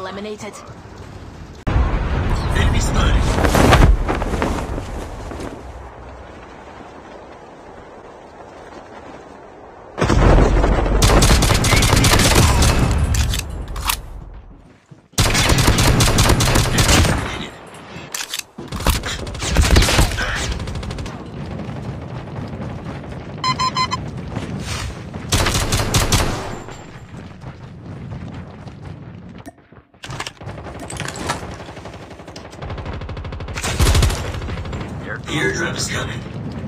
eliminated. Enemy spotted. Airdrop is coming.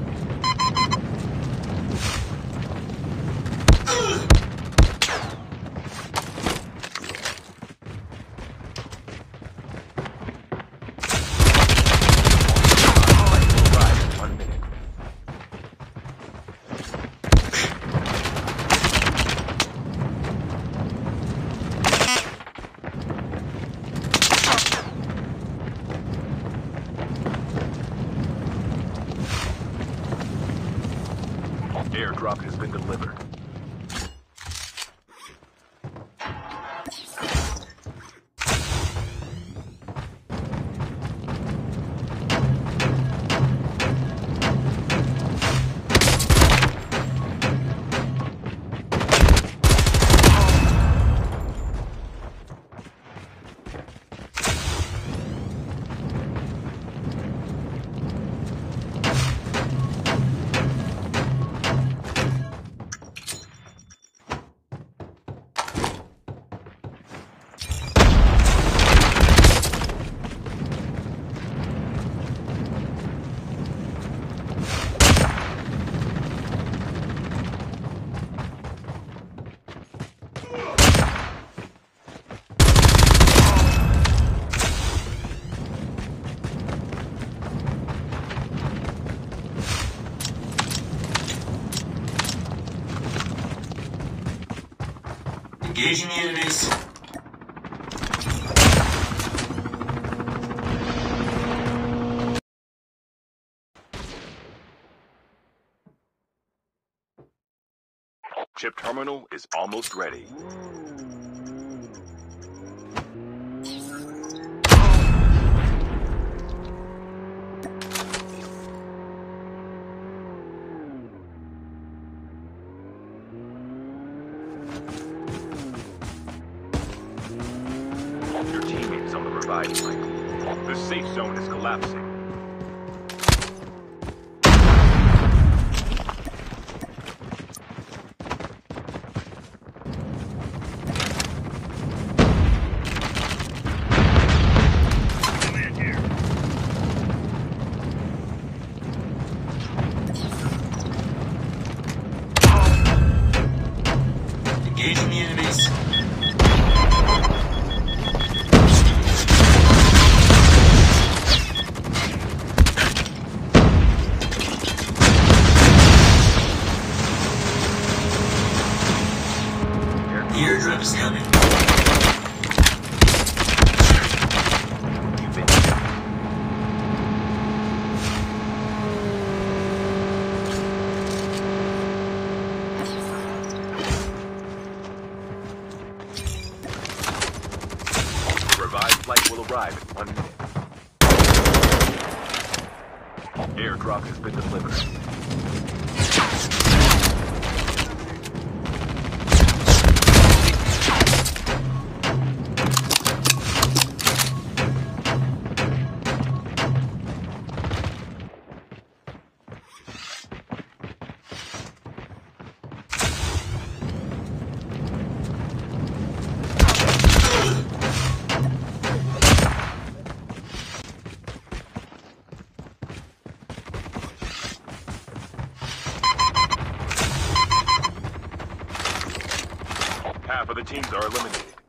Airdrop has been delivered. Engaging the enemies. Chip terminal is almost ready. Your teammates on the revive flight. The safe zone is collapsing. Engaging the enemies. Airdrop is coming. The revived flight will arrive in 1 minute. Airdrop has been delivered. Half of the teams are eliminated.